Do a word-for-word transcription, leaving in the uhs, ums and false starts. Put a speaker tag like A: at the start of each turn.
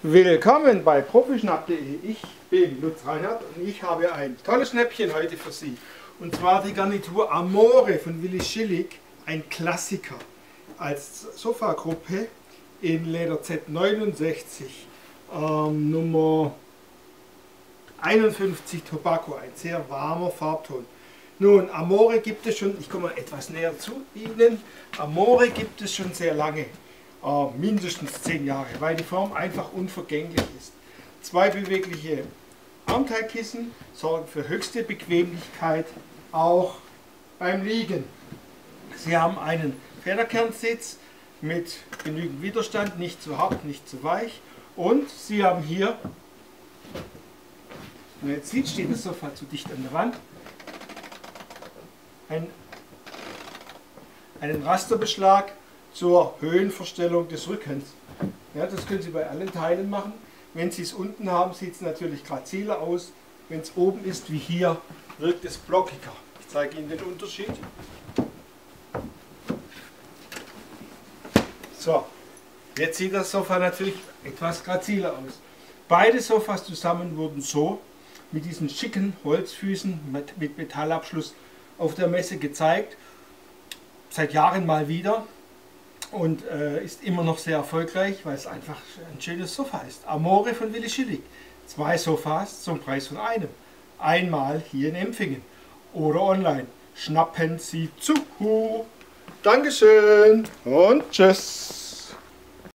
A: Willkommen bei profischnapp punkt de. Ich bin Lutz Reinhardt und ich habe ein tolles Schnäppchen heute für Sie. Und zwar die Garnitur Amore von Willi Schillig, ein Klassiker. Als Sofagruppe in Leder Z neunundsechzig, ähm, Nummer einundfünfzig Tobacco, ein sehr warmer Farbton. Nun, Amore gibt es schon, ich komme mal etwas näher zu Ihnen, Amore gibt es schon sehr lange. Mindestens zehn Jahre, weil die Form einfach unvergänglich ist. Zwei bewegliche Armteilkissen sorgen für höchste Bequemlichkeit, auch beim Liegen. Sie haben einen Federkernsitz mit genügend Widerstand, nicht zu hart, nicht zu weich. Und Sie haben hier, wenn man jetzt sieht, steht das Sofa zu dicht an der Wand, ein, einen Rasterbeschlag zur Höhenverstellung des Rückens. Ja, das können Sie bei allen Teilen machen. Wenn Sie es unten haben, sieht es natürlich graziler aus. Wenn es oben ist, wie hier, wirkt es blockiger. Ich zeige Ihnen den Unterschied. So, jetzt sieht das Sofa natürlich etwas graziler aus. Beide Sofas zusammen wurden so mit diesen schicken Holzfüßen mit, mit Metallabschluss auf der Messe gezeigt. Seit Jahren mal wieder. Und äh, ist immer noch sehr erfolgreich, weil es einfach ein schönes Sofa ist. Amore von Willi Schillig. Zwei Sofas zum Preis von einem. Einmal hier in Empfingen oder online. Schnappen Sie zu. Dankeschön und tschüss.